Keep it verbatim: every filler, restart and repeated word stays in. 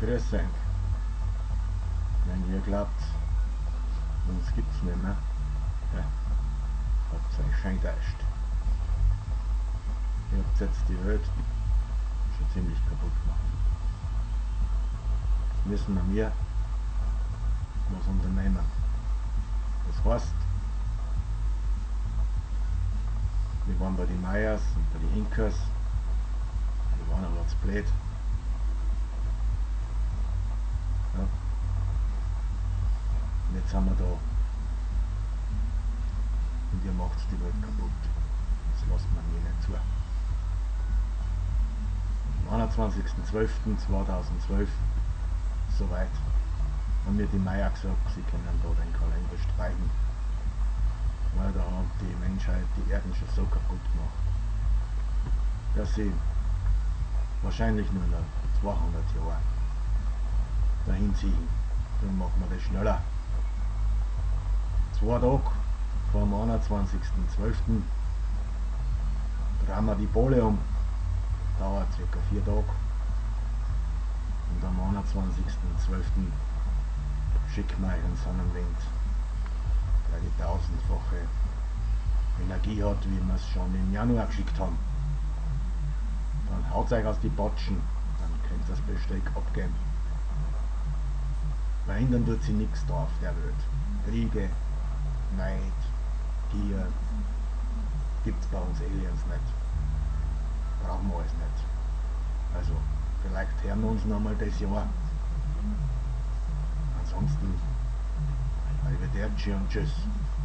Grüß euch. Wenn ihr glaubt, uns gibt's nicht mehr, ja, habt ihr euch schön getäuscht. Ihr habt jetzt die Welt schon ziemlich kaputt gemacht. Jetzt müssen wir was unternehmen. Das heißt, wir waren bei den Mayas und bei den Inkas, wir waren aber zu blöd. Ja. Und jetzt sind wir da und ihr macht die Welt kaputt. Das lasst man mir nicht zu. Am einundzwanzigsten zwölften zweitausendzwölf soweit haben mir die Maya gesagt, sie können da den Kalender streichen, weil da hat die Menschheit die Erden schon so kaputt gemacht, dass sie wahrscheinlich nur noch zweihundert Jahre dahin ziehen. Dann machen wir das schneller. Zwei Tage vor dem einundzwanzigsten zwölften drehen wir die Pole um, dauert ca. vier Tage. Und am einundzwanzigsten zwölften schicken wir euch einen Sonnenwind, der die tausendfache Energie hat, wie wir es schon im Januar geschickt haben. Dann haut euch aus die Batschen, dann könnt ihr das Besteck abgeben. Verhindern tut sie nichts da auf der Welt. Kriege, Neid, Gier, gibt es bei uns Aliens nicht. Brauchen wir alles nicht. Also, vielleicht hören wir uns noch mal das Jahr. Ansonsten, arrivederci und tschüss.